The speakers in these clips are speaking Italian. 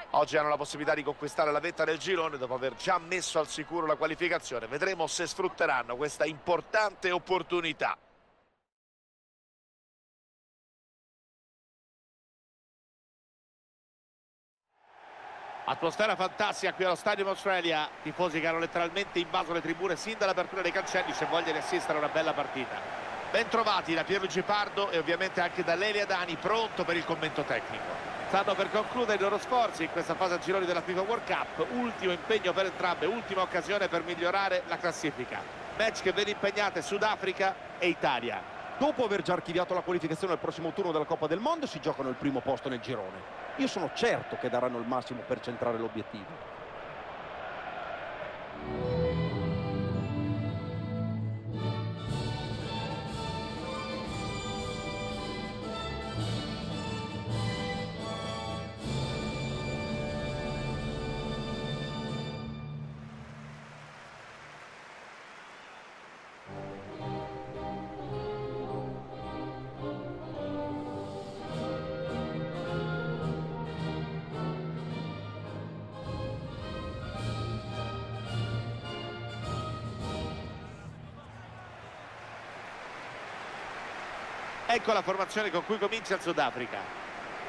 Oggi hanno la possibilità di conquistare la vetta del girone dopo aver già messo al sicuro la qualificazione. Vedremo se sfrutteranno questa importante opportunità. Atmosfera fantastica qui allo Stadium Australia, tifosi che hanno letteralmente invaso le tribune sin dall'apertura dei cancelli se vogliono di assistere a una bella partita. Ben trovati da Pierluigi Pardo e ovviamente anche da Lele Adani, pronto per il commento tecnico. Stanno per concludere i loro sforzi in questa fase a gironi della FIFA World Cup, ultimo impegno per entrambe, ultima occasione per migliorare la classifica. Match che vede impegnate Sudafrica e Italia. Dopo aver già archiviato la qualificazione al prossimo turno della Coppa del Mondo, si giocano il primo posto nel girone. Io sono certo che daranno il massimo per centrare l'obiettivo. Ecco la formazione con cui comincia il Sudafrica.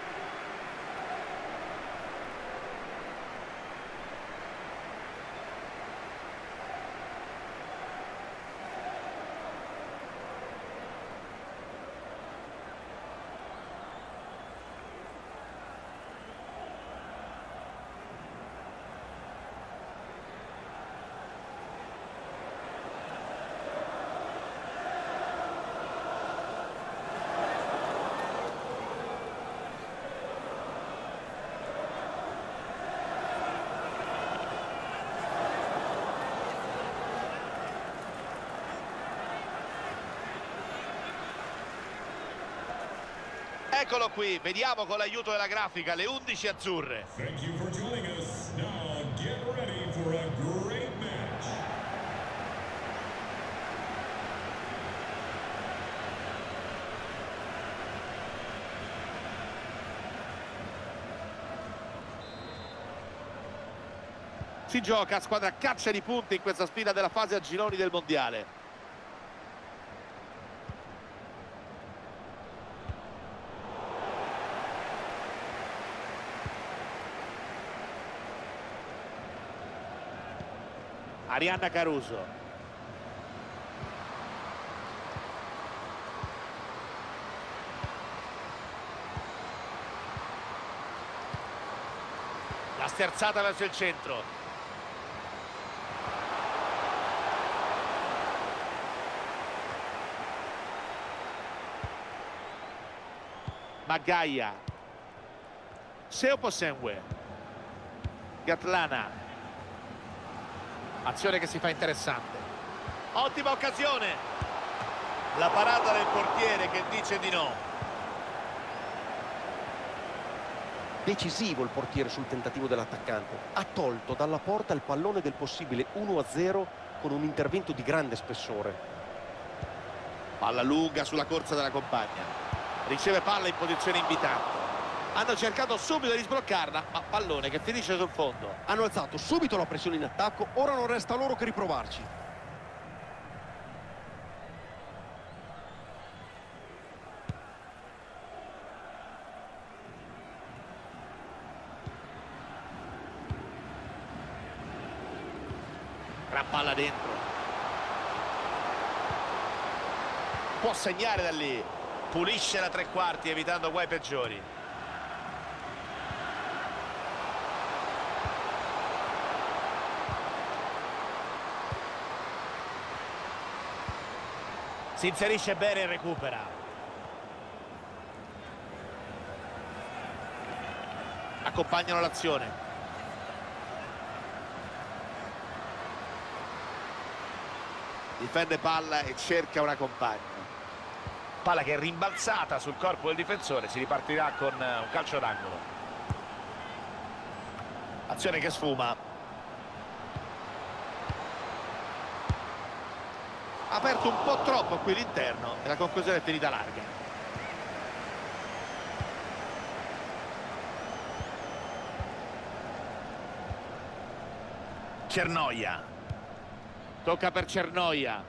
Eccolo qui, vediamo con l'aiuto della grafica le 11 azzurre. Thank you for joining us. Now get ready for a great match. Si gioca a squadra caccia di punti in questa sfida della fase a gironi del mondiale. Arianna Caruso. La sterzata verso il centro. Magaia. Seoposenwe. Gatlana. Azione che si fa interessante. Ottima occasione. La parata del portiere che dice di no. Decisivo il portiere sul tentativo dell'attaccante. Ha tolto dalla porta il pallone del possibile 1-0 con un intervento di grande spessore. Palla lunga sulla corsa della compagna. Riceve palla in posizione invitante. Hanno cercato subito di sbloccarla, ma pallone che finisce sul fondo. Hanno alzato subito la pressione in attacco, ora non resta loro che riprovarci. Gran palla dentro. Può segnare da lì. Pulisce la tre quarti evitando guai peggiori. Si inserisce bene e recupera. Accompagnano l'azione. Difende palla e cerca una compagna. Palla che è rimbalzata sul corpo del difensore. Si ripartirà con un calcio d'angolo. Azione che sfuma. Aperto un po' troppo qui l'interno e la conclusione è finita larga. Cernoia. Tocca per Cernoia.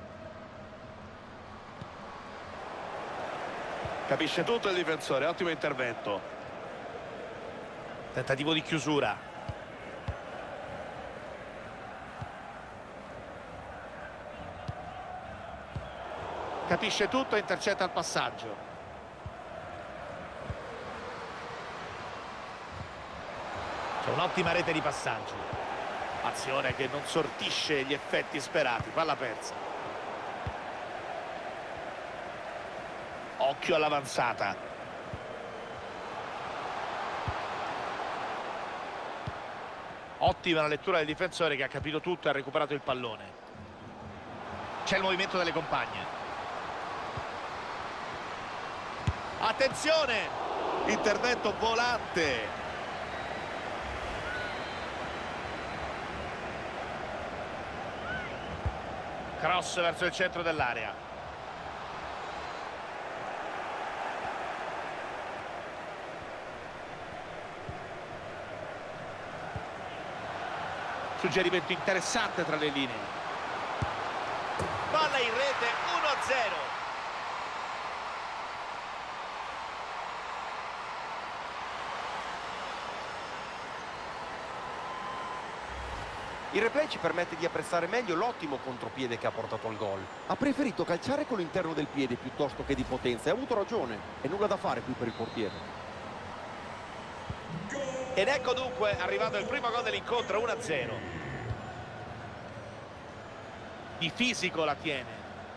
Capisce tutto il difensore, ottimo intervento. Tentativo di chiusura. Capisce tutto e intercetta il passaggio. C'è un'ottima rete di passaggio. Azione che non sortisce gli effetti sperati. Palla persa. Occhio all'avanzata. Ottima la lettura del difensore che ha capito tutto e ha recuperato il pallone. C'è il movimento delle compagne. Attenzione! Intervento volante. Cross verso il centro dell'area. Suggerimento interessante tra le linee. Palla in rete, 1-0. Il replay ci permette di apprezzare meglio l'ottimo contropiede che ha portato al gol. Ha preferito calciare con l'interno del piede piuttosto che di potenza e ha avuto ragione. E nulla da fare qui per il portiere. Ed ecco dunque arrivato il primo gol dell'incontro, 1-0. Di fisico la tiene.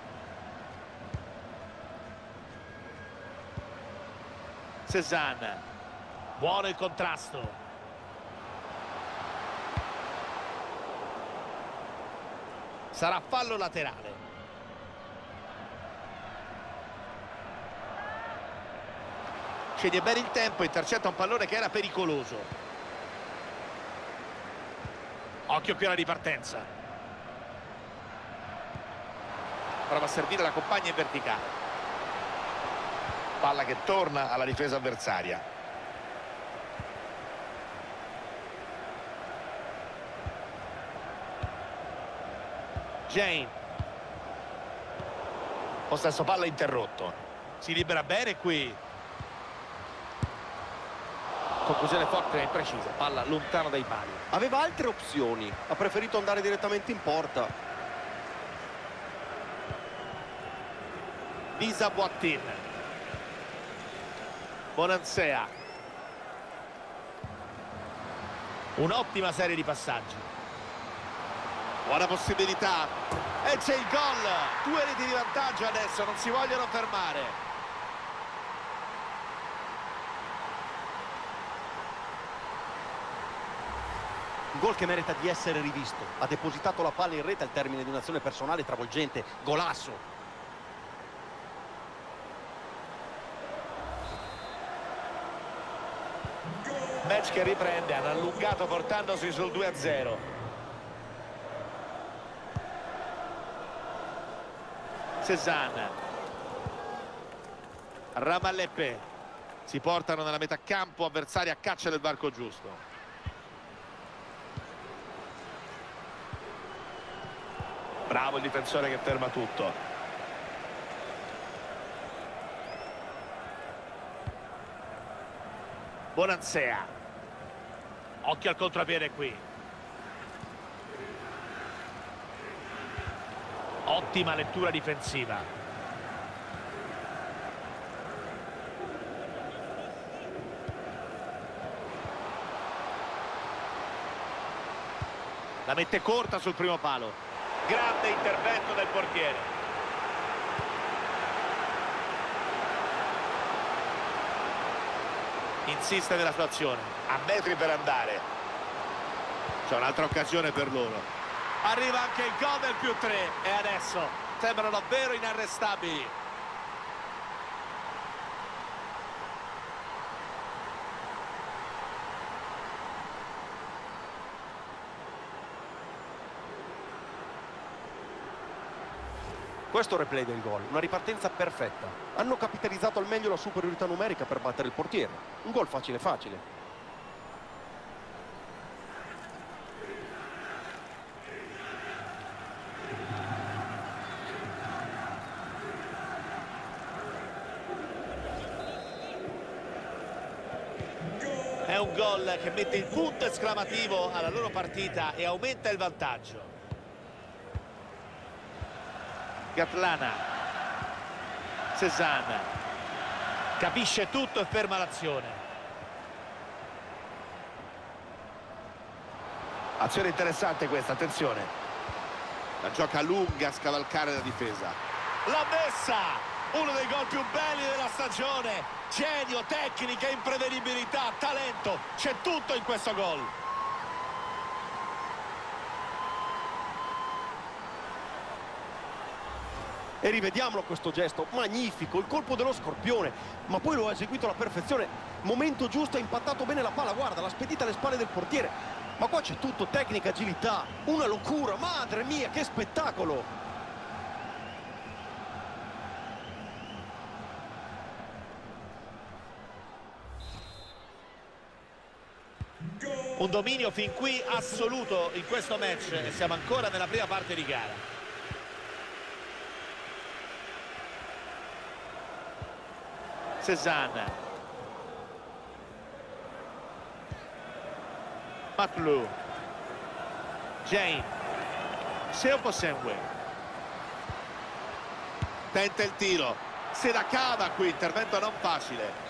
Cézanne. Buono il contrasto. Sarà fallo laterale. Sceglie bene il tempo, intercetta un pallone che era pericoloso. Occhio qui alla ripartenza. Prova a servire la compagna in verticale. Palla che torna alla difesa avversaria. Jane. Possesso palla interrotto. Si libera bene qui. Conclusione forte e imprecisa. Palla lontana dai pali. Aveva altre opzioni. Ha preferito andare direttamente in porta. Lisa Boattin. Bonansea. Un'ottima serie di passaggi. Buona possibilità. E c'è il gol. 2 reti di vantaggio adesso. Non si vogliono fermare. Un gol che merita di essere rivisto. Ha depositato la palla in rete al termine di un'azione personale travolgente. Golasso. Match che riprende. Hanno allungato portandosi sul 2-0. Cézanne. Ramallepe. Si portano nella metà campo, avversari a caccia del varco giusto. Bravo il difensore che ferma tutto. Bonansea. Occhio al contropiede qui. Ottima lettura difensiva. La mette corta sul primo palo. Grande intervento del portiere. Insiste nella sua azione. A metri per andare. C'è un'altra occasione per loro. Arriva anche il gol del +3 e adesso sembrano davvero inarrestabili. Questo è il replay del gol, una ripartenza perfetta. Hanno capitalizzato al meglio la superiorità numerica per battere il portiere. Un gol facile facile. un gol che mette il punto esclamativo alla loro partita e aumenta il vantaggio. Gatlana, Cézanne, capisce tutto e ferma l'azione. Azione interessante questa, attenzione. La gioca lunga a scavalcare la difesa. L'ha messa! Uno dei gol più belli della stagione. Genio, tecnica, imprevedibilità, talento. C'è tutto in questo gol. E rivediamolo questo gesto, magnifico, il colpo dello scorpione, ma poi lo ha eseguito alla perfezione. Momento giusto, ha impattato bene la palla, guarda, l'ha spedita alle spalle del portiere. Ma qua c'è tutto, tecnica, agilità, una locura, madre mia, che spettacolo! Un dominio fin qui assoluto in questo match e siamo ancora nella prima parte di gara. Cézanne, Matlou, Jane, Seoposenwe, tenta il tiro, se la cava qui, intervento non facile.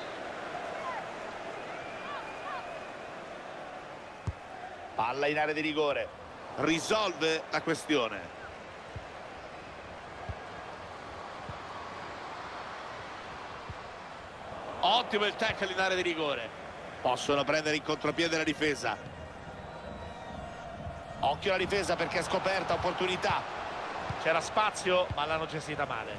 Palla in area di rigore, risolve la questione. Ottimo il tackle in area di rigore. Possono prendere in contropiede la difesa. Occhio alla difesa perché è scoperta, opportunità. C'era spazio ma l'hanno gestita male.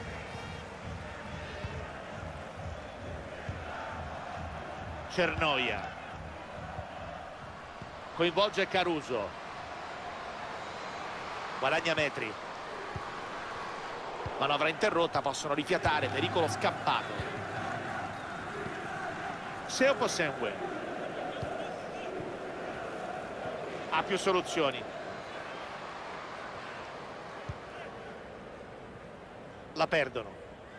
Cernoia. Coinvolge Caruso. Guadagna metri. Manovra interrotta, possono rifiatare, pericolo scappato. Seoposenwe. Ha più soluzioni. La perdono.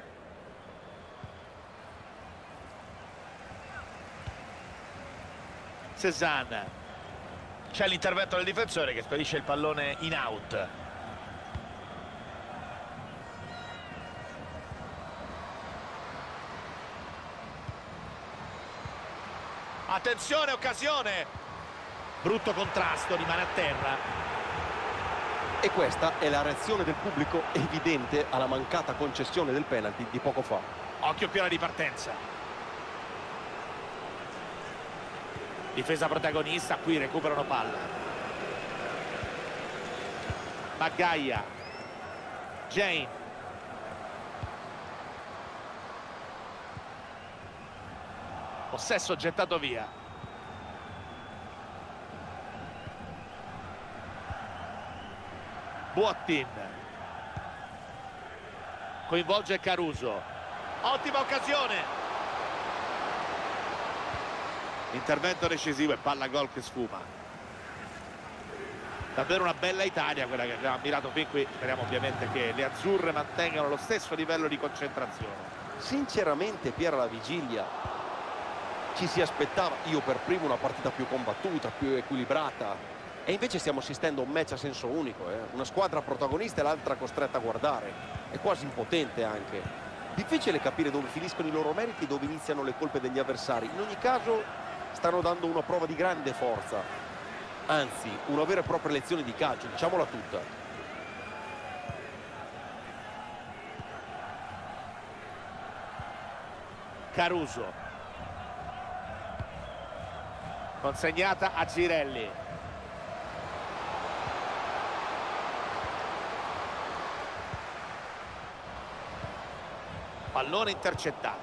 Cézanne. C'è l'intervento del difensore che spedisce il pallone in out. Attenzione, occasione. Brutto contrasto, rimane a terra. E questa è la reazione del pubblico evidente alla mancata concessione del penalty di poco fa. Occhio più alla ripartenza. Difesa protagonista, qui recuperano palla. Magaia. Jane. Possesso gettato via. Boattin. Coinvolge Caruso. Ottima occasione. Intervento decisivo e palla gol che sfuma. Davvero una bella Italia quella che abbiamo ammirato fin qui. Speriamo ovviamente che le azzurre mantengano lo stesso livello di concentrazione. Sinceramente Pier alla vigilia ci si aspettava, io per primo, una partita più combattuta, più equilibrata, e invece stiamo assistendo a un match a senso unico, una squadra protagonista e l'altra costretta a guardare, è quasi impotente anche. Difficile capire dove finiscono i loro meriti e dove iniziano le colpe degli avversari. In ogni caso stanno dando una prova di grande forza, anzi una vera e propria lezione di calcio, diciamola tutta. Caruso, consegnata a Girelli. Pallone intercettato.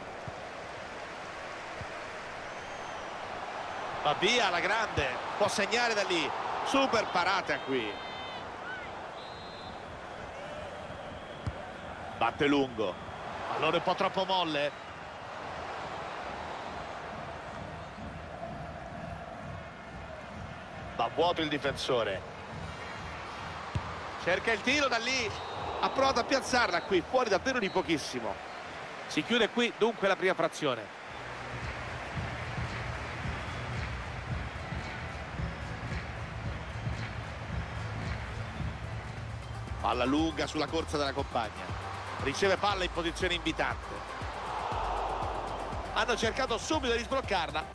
Va via la grande, può segnare da lì. Super parata qui. Batte lungo. Pallone un po' troppo molle. Va vuoto il difensore. Cerca il tiro da lì. Ha provato a piazzarla qui, fuori davvero di pochissimo. Si chiude qui dunque la prima frazione. Palla lunga sulla corsa della compagna, riceve palla in posizione invitante, hanno cercato subito di sbloccarla.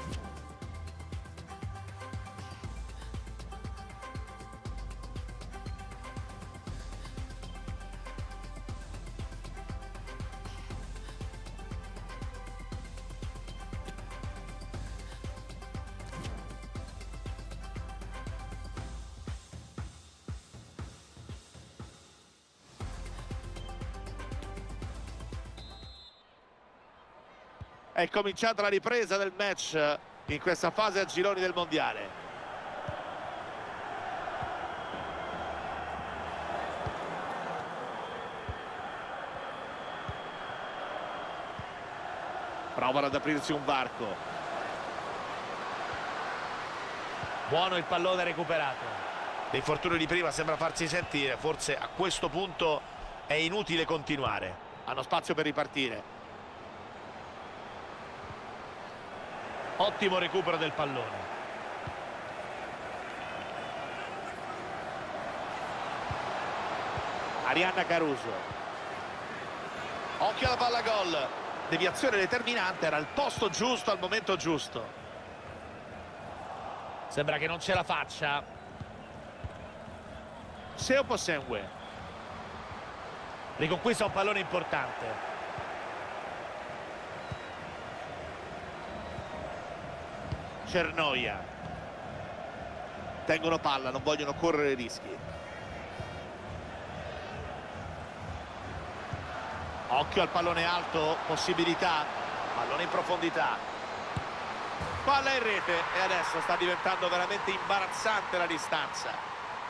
È cominciata la ripresa del match in questa fase a gironi del mondiale. Provano ad aprirsi un varco. Buono il pallone recuperato. L'infortunio di prima sembra farsi sentire, forse a questo punto è inutile continuare. Hanno spazio per ripartire. Ottimo recupero del pallone. Arianna Caruso. Occhio alla palla gol. Deviazione determinante, era al posto giusto al momento giusto. Sembra che non ce la faccia. Seo Posengue. Riconquista un pallone importante. Cernoia. Tengono palla, non vogliono correre rischi. Occhio al pallone alto, possibilità. Pallone in profondità. Palla in rete e adesso sta diventando veramente imbarazzante la distanza.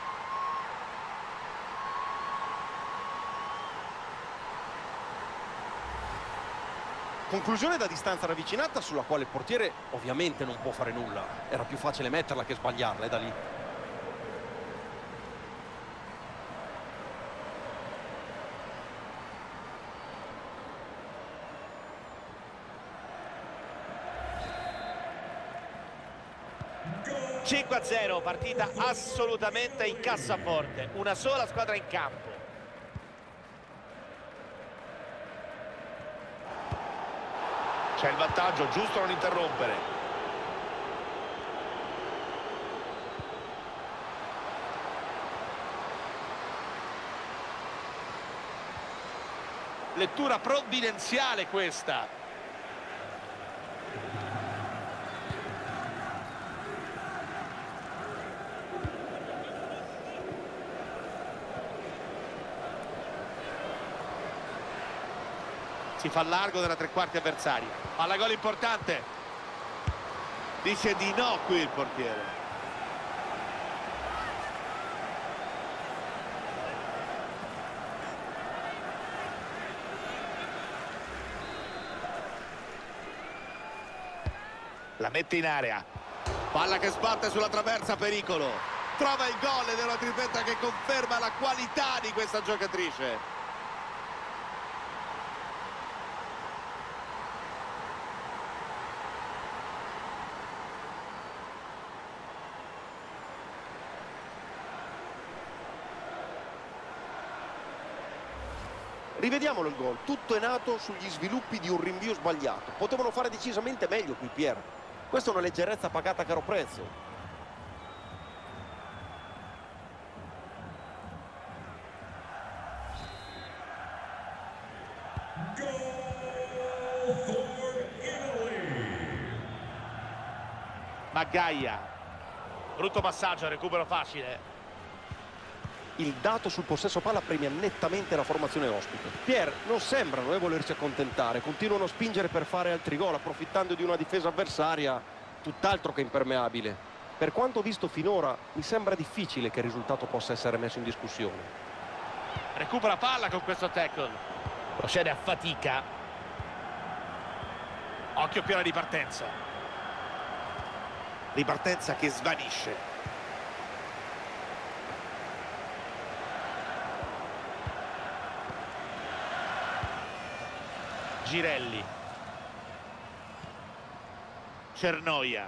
Conclusione da distanza ravvicinata sulla quale il portiere ovviamente non può fare nulla. Era più facile metterla che sbagliarla, da lì. Go! 5-0, partita assolutamente in cassaforte. Una sola squadra in campo. C'è il vantaggio, giusto non interrompere. Lettura provvidenziale questa. Si fa largo della tre quarti avversaria. Palla gol importante. Dice di no qui il portiere. La mette in area. Palla che sbatte sulla traversa, pericolo. Trova il gol ed è una tripletta che conferma la qualità di questa giocatrice. Rivediamolo il gol, tutto è nato sugli sviluppi di un rinvio sbagliato. Potevano fare decisamente meglio qui, Pier. Questa è una leggerezza pagata a caro prezzo. Goal for Italy! Maggaia. Brutto passaggio, recupero facile. Il dato sul possesso palla premia nettamente la formazione ospite. Pier, non sembrano volersi accontentare, continuano a spingere per fare altri gol, approfittando di una difesa avversaria tutt'altro che impermeabile. Per quanto visto finora, mi sembra difficile che il risultato possa essere messo in discussione. Recupera palla con questo tackle. Procede a fatica. Occhio più alla ripartenza. Ripartenza che svanisce. Girelli. Cernoia.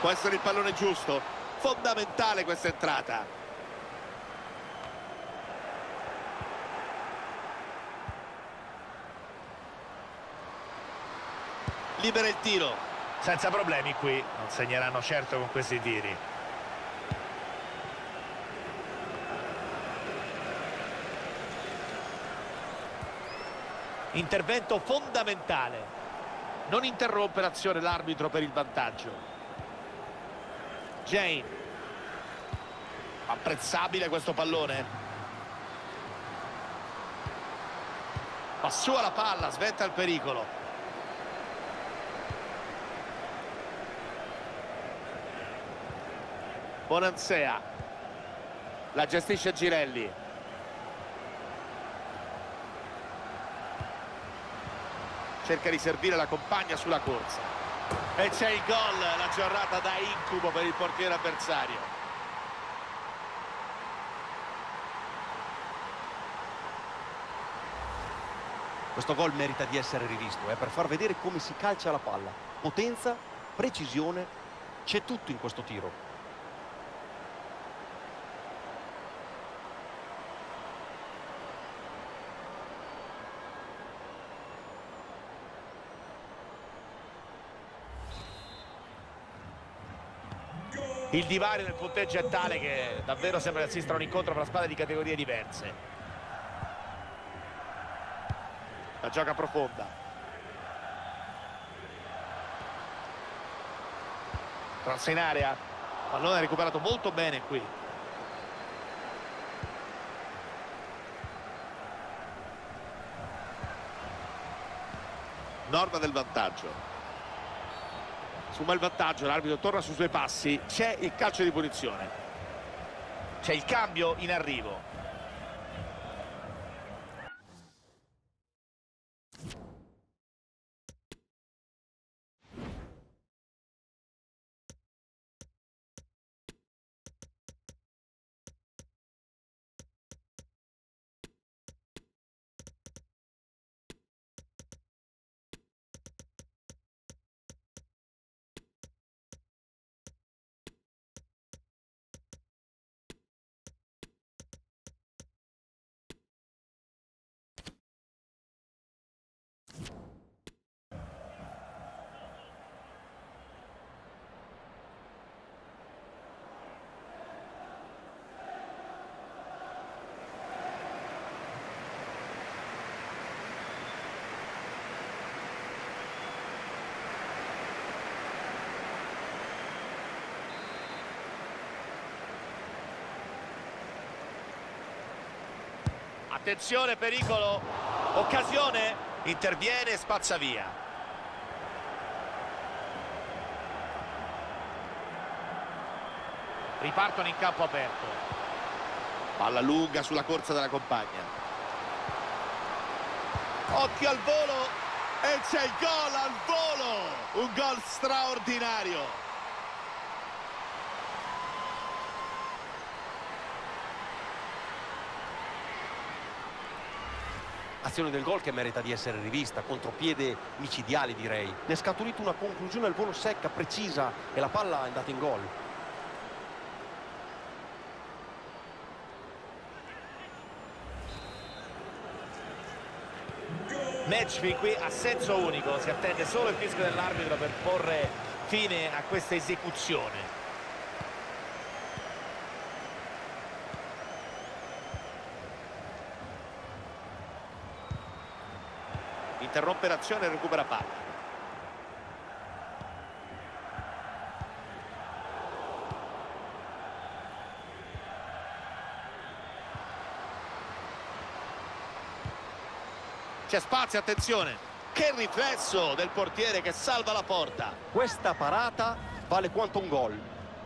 Può essere il pallone giusto. Fondamentale questa entrata. Libera il tiro. Senza problemi qui, non segneranno certo con questi tiri. Intervento fondamentale. Non interrompe l'azione l'arbitro per il vantaggio. Jane. Apprezzabile questo pallone. Va su alla palla, sventa il pericolo. Bonansea. La gestisce Girelli. Cerca di servire la compagna sulla corsa. E c'è il gol, la giornata da incubo per il portiere avversario. Questo gol merita di essere rivisto, per far vedere come si calcia la palla. Potenza, precisione, c'è tutto in questo tiro. Il divario nel punteggio è tale che davvero sembra di assistere a un incontro fra squadre di categorie diverse. La gioca profonda. Cross in area. Pallone recuperato molto bene qui. Norma del vantaggio. Suma il vantaggio, l'arbitro torna sui suoi passi, c'è il calcio di punizione. C'è il cambio in arrivo. Attenzione, pericolo, occasione, interviene e spazza via. Ripartono in campo aperto. Palla lunga sulla corsa della compagna. Occhio al volo e c'è il gol al volo, un gol straordinario. Azione del gol che merita di essere rivista, contropiede micidiale direi. Ne è scaturita una conclusione al volo secca, precisa e la palla è andata in gol. Match fin qui a senso unico, si attende solo il fischio dell'arbitro per porre fine a questa esecuzione. Interrompe l'azione e recupera palla. C'è spazio, attenzione. Che riflesso del portiere che salva la porta. Questa parata vale quanto un gol.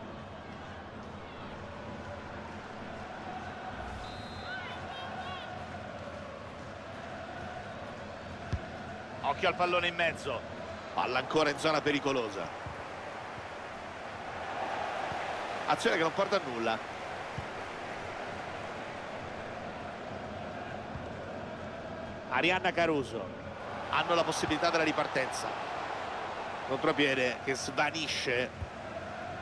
Occhio al pallone in mezzo. Palla ancora in zona pericolosa. Azione che non porta a nulla. Arianna Caruso. Hanno la possibilità della ripartenza. Contropiede che svanisce.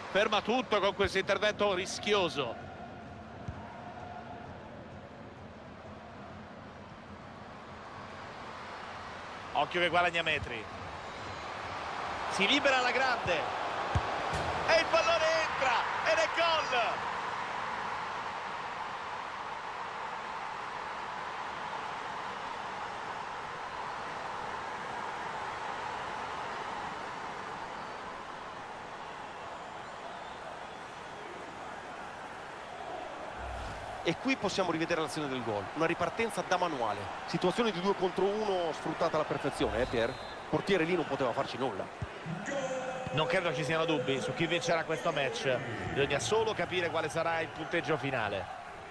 Ferma tutto con questo intervento rischioso. Occhio che guadagna metri. Si libera alla grande. E il pallone entra. Ed è gol. E qui possiamo rivedere l'azione del gol, una ripartenza da manuale, situazione di 2 contro 1 sfruttata alla perfezione, Pier? Il portiere lì non poteva farci nulla. Non credo ci siano dubbi su chi vincerà questo match, bisogna solo capire quale sarà il punteggio finale.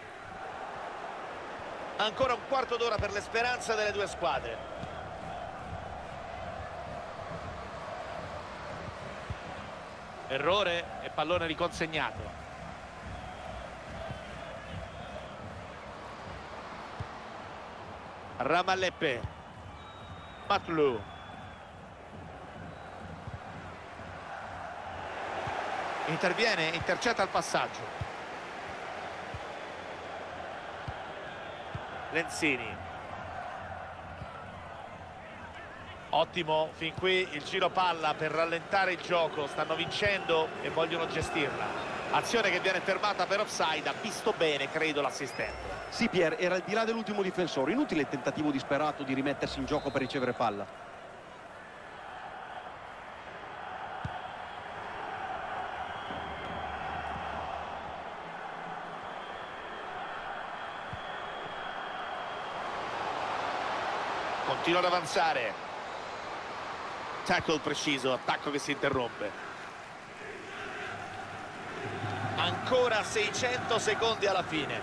Ancora un quarto d'ora per le speranze delle due squadre. Errore e pallone riconsegnato. Ramalleppe, Matlu, interviene, intercetta il passaggio. Lenzini, Ottimo, fin qui il giro palla per rallentare il gioco, stanno vincendo e vogliono gestirla. azione che viene fermata per offside, ha visto bene, credo, l'assistente. Sì, Pier, era al di là dell'ultimo difensore, inutile il tentativo disperato di rimettersi in gioco per ricevere palla. Continua ad avanzare. Tackle preciso, attacco che si interrompe. Ancora 600 secondi alla fine.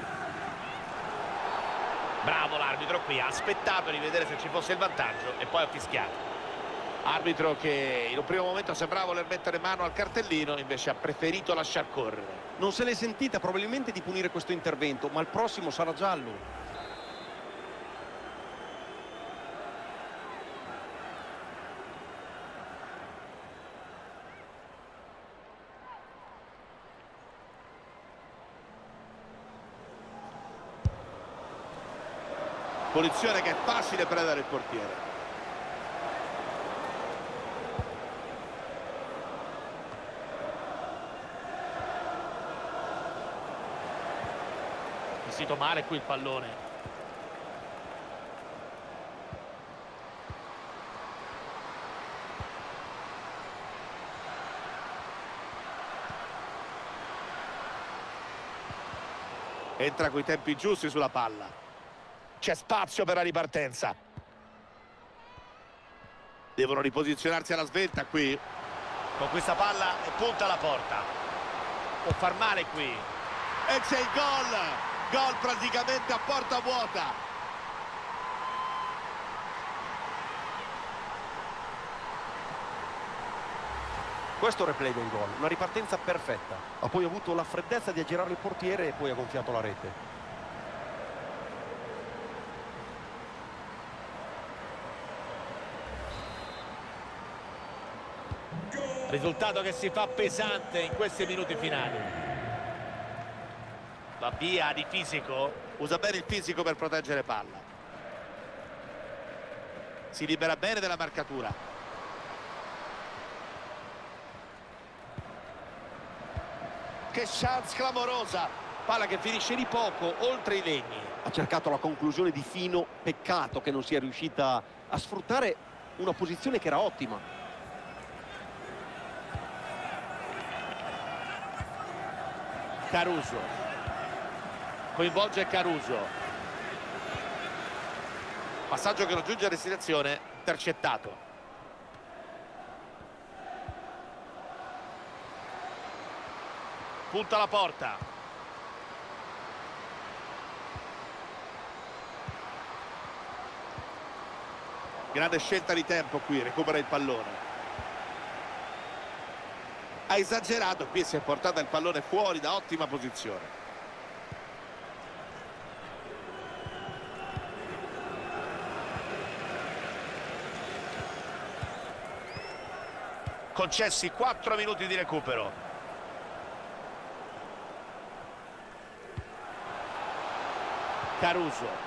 Bravo l'arbitro qui, ha aspettato di vedere se ci fosse il vantaggio e poi ha fischiato. Arbitro che in un primo momento sembrava voler mettere mano al cartellino, invece ha preferito lasciar correre. Non se l'è sentita probabilmente di punire questo intervento, ma il prossimo sarà giallo. Punizione che è facile prendere il portiere. Vestito male qui il pallone. Entra coi tempi giusti sulla palla. C'è spazio per la ripartenza. Devono riposizionarsi alla svelta qui. Con questa palla e punta alla porta. Può far male qui. E c'è il gol. Gol praticamente a porta vuota. Questo è il replay del gol, una ripartenza perfetta. Ha poi avuto la freddezza di aggirare il portiere e poi ha gonfiato la rete. Risultato che si fa pesante in questi minuti finali. Va via di fisico. Usa bene il fisico per proteggere palla. Si libera bene della marcatura. Che chance clamorosa. Palla che finisce di poco, oltre i legni. Ha cercato la conclusione di fino, peccato che non sia riuscita a sfruttare una posizione che era ottima. Caruso coinvolge Caruso, passaggio che non giunge a destinazione, intercettato. Punta alla porta. Grande scelta di tempo qui, recupera il pallone. Ha esagerato, qui si è portata il pallone fuori da ottima posizione. Concessi 4 minuti di recupero. Caruso.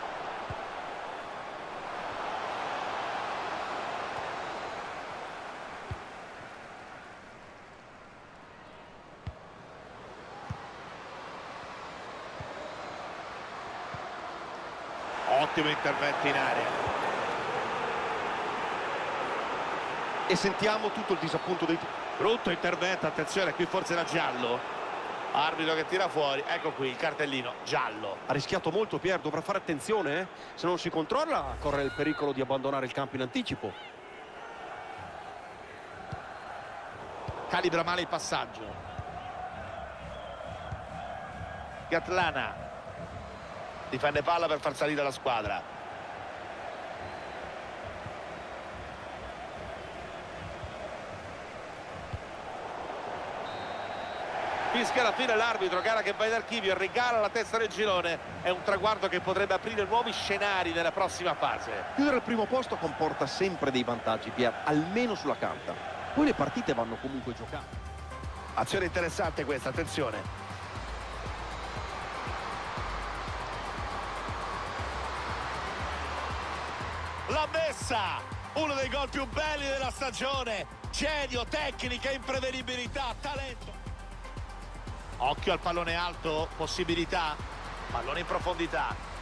Ottimo intervento in area. E sentiamo tutto il disappunto dei... Brutto intervento, attenzione, qui forse era giallo. Arbitro che tira fuori, ecco qui il cartellino, giallo. Ha rischiato molto Pier, dovrà fare attenzione, eh? Se non si controlla corre il pericolo di abbandonare il campo in anticipo. Calibra male il passaggio. Gatlana difende palla per far salire la squadra. Fischia alla fine l'arbitro, gara che va in archivio, regala la testa del girone. È un traguardo che potrebbe aprire nuovi scenari nella prossima fase. Chiudere al primo posto comporta sempre dei vantaggi, Pier, almeno sulla carta. Poi le partite vanno comunque giocate. Azione interessante questa, attenzione. L'ha messa! Uno dei gol più belli della stagione. Genio, tecnica, imprevedibilità, talento. Occhio al pallone alto, possibilità. Pallone in profondità.